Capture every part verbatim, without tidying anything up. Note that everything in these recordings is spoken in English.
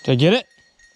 Did I get it?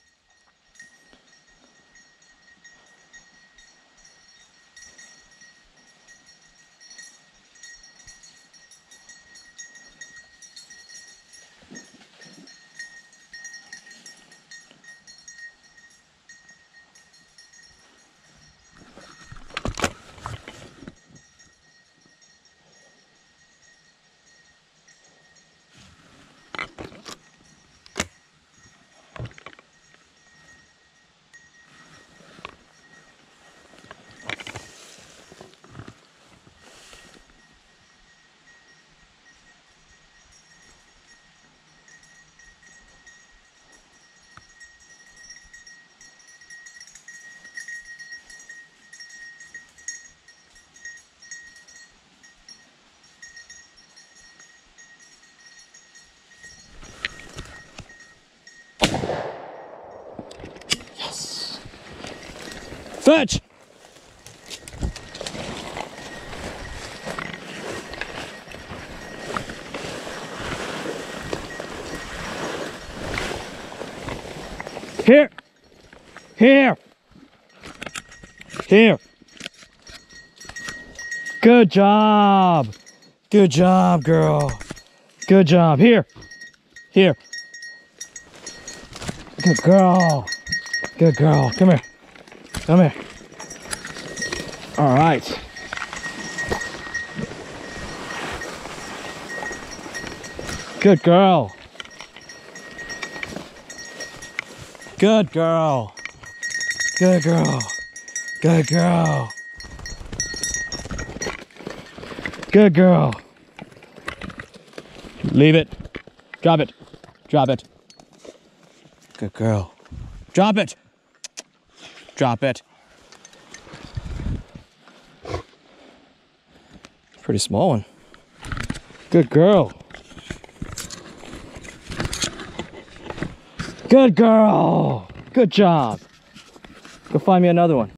Fetch! Here! Here! Here! Good job! Good job, girl! Good job! Here! Here! Good girl! Good girl! Come here! Come here. All right. Good girl. Good girl. Good girl. Good girl. Good girl. Leave it. Drop it. Drop it. Good girl. Drop it. Drop it. Pretty small one. Good girl. Good girl. Good job. Go find me another one.